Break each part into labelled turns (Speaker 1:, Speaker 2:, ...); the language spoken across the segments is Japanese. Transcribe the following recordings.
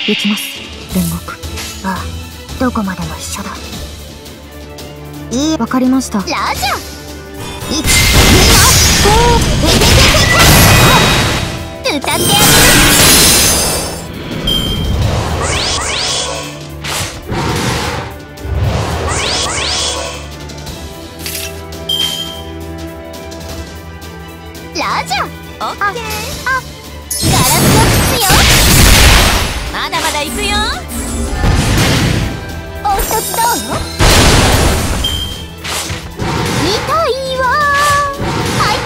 Speaker 1: 行きます、煉獄。
Speaker 2: ああ、どこまでも一緒だ。
Speaker 1: わかりました。
Speaker 2: ラジャ1、2の5、歌ってあげる。ラジャオッケー。あ、ガラスボックスよ。まだまだ行くよ。お一つどう？痛いわー。開いた。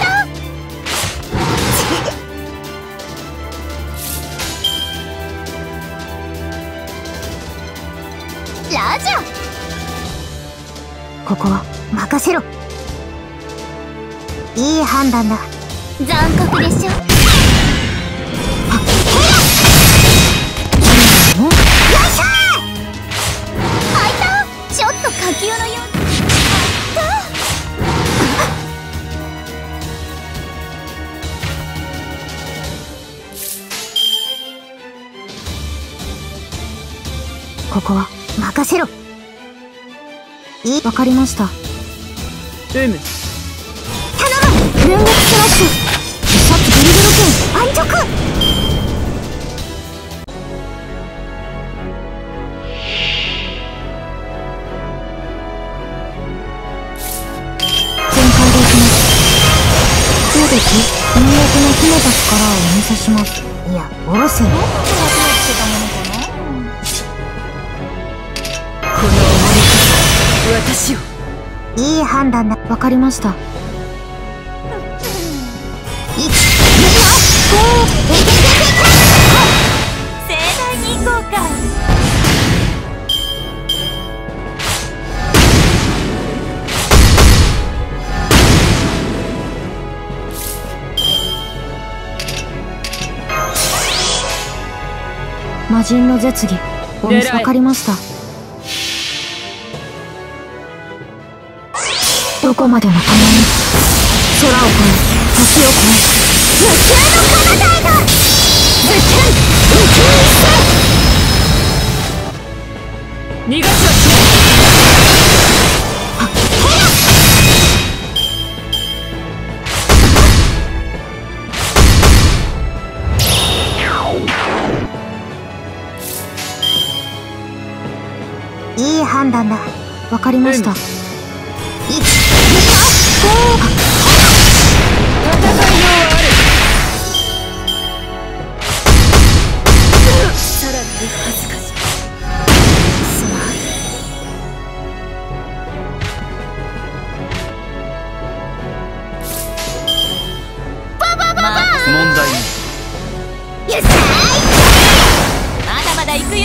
Speaker 2: ラジャここは任せろ。いい判断だ。残酷でしょ。ちょっと火球のように。
Speaker 1: ここは
Speaker 2: 任せろ。
Speaker 1: わかりました。
Speaker 2: 頼む。煉獄スマッシュ。さっきビルドロ剣安直。
Speaker 1: そうです。暗躍の秘めた力をお見せします。
Speaker 2: いや、おろせよ。
Speaker 3: この思いこそ私を。
Speaker 2: いい判断だ。
Speaker 1: わかりました。
Speaker 2: 1、2の5。盛大に行こうか。
Speaker 1: 魔人の絶技。わかりました。どこまでも共に空を越え時を越え
Speaker 2: 無数の彼方へだ。ズキュン宇宙一
Speaker 3: 逃がしはし
Speaker 2: いい判断だ。
Speaker 1: わかりました。
Speaker 2: 1、2の5。
Speaker 3: 戦いようある。さらなる恥ずかしい。すまん。
Speaker 4: 問題に。
Speaker 2: よっしゃーい。まだまだ行くよ。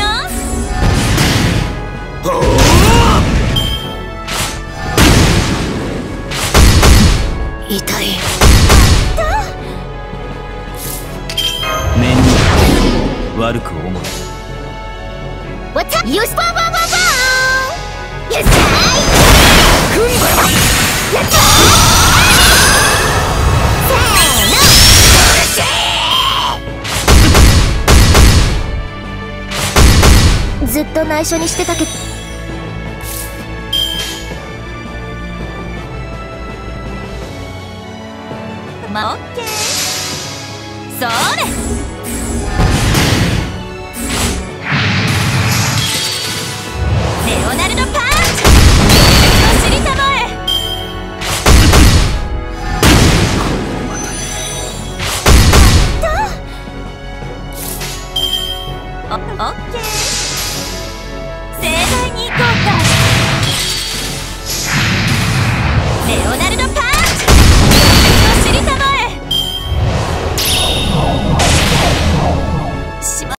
Speaker 3: 痛い。
Speaker 4: 念に悪く思う。
Speaker 2: わっちゃよしパーパーパーパー。よっしゃーい。
Speaker 3: ふんば
Speaker 2: やったー。せーの。ずっと内緒にしてたけど。まあ、オッケー。それ。